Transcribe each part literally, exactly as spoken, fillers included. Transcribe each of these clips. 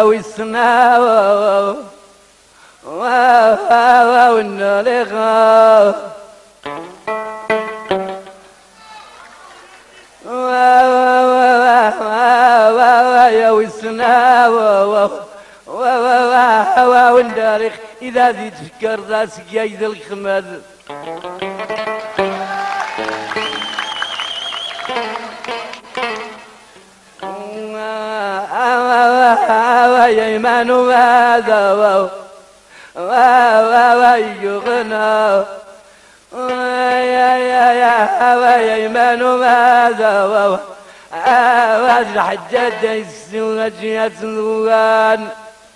والسماء والنار يا والسماء والنار إذا زيد فكر راسك يا الخمر يا إيمان ماذا ويغنى يا يا يا إيمان ماذا وهذا الحجاج يسوى جهة الوان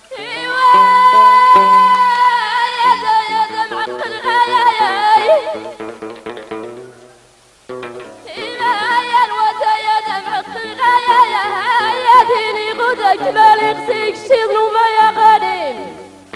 مالك سيك شغل وما يا غنيم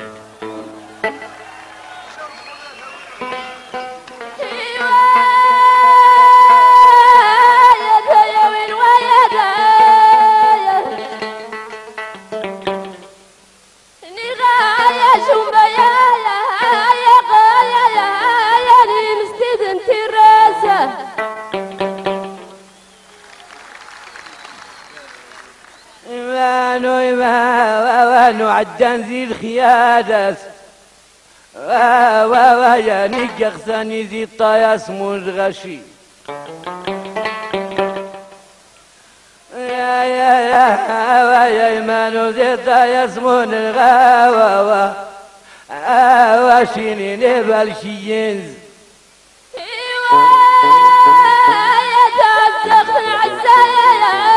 وانو عدان ذي الخيادات ويا نيك خساني ذي الطياس الغشي يا يا يا ويا ايمانو ذي الطياس الغاوى واشيني نبال شينز يا تعزق عزايا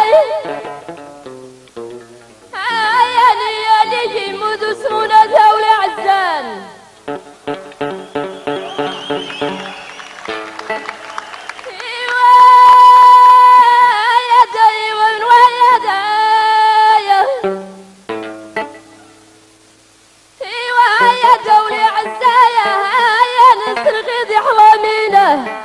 اسمنا دولة عزان ايوا يا دايما ويا دايا ايوا يا دولة عزايا يا نسر غيدي حوامينه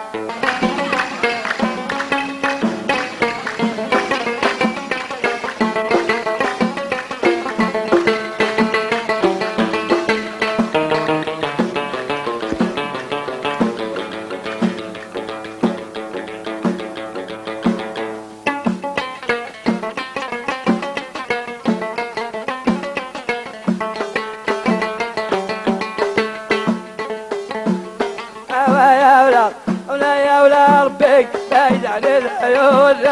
بعيد عن العيون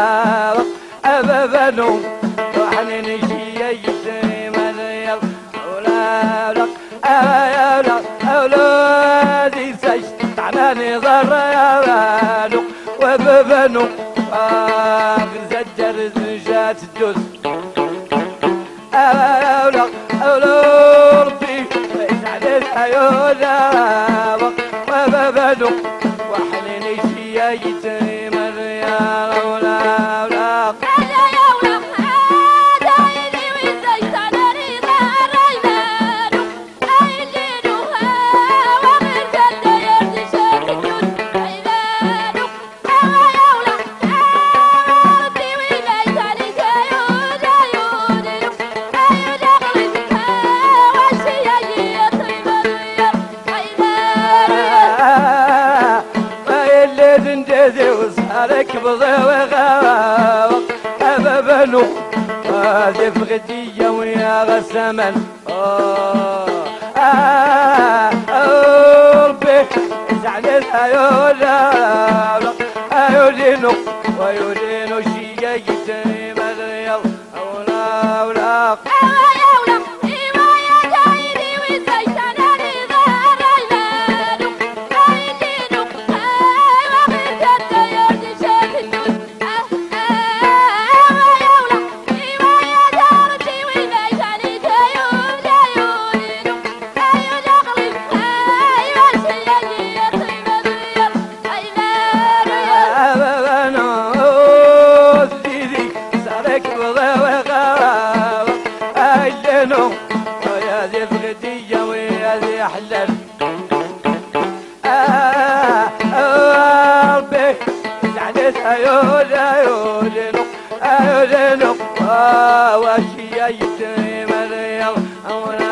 أبابنو وحنين شيء مريض ولا لا أولا أولادي سجد عناني ضربانو وبابنو آخر زجر زجات الجوز أولا أولا ربي بعيد عن العيون وبابنو وحنين يا يتيم يا ولا ولا هذا يا ولا هذا اللي وزيت على رضا ريمان اللي نوها وغير جد يرضي شاكتون ريمان يا ولا ربي وليت عليك عيون عيون عيون اغلبها وشي يا يتيم يا ريمان زندزي وصارك بضوغا أبابنو هذي فغدية ويا غسمن ربي زعلتها يولا أيودينو ويودينو شي يتيم الرياض أولا أولا ويا ذي فغدية ويا ذي حلال ربي زعلتها يولا يولينو يولينو واشي يتيم أمور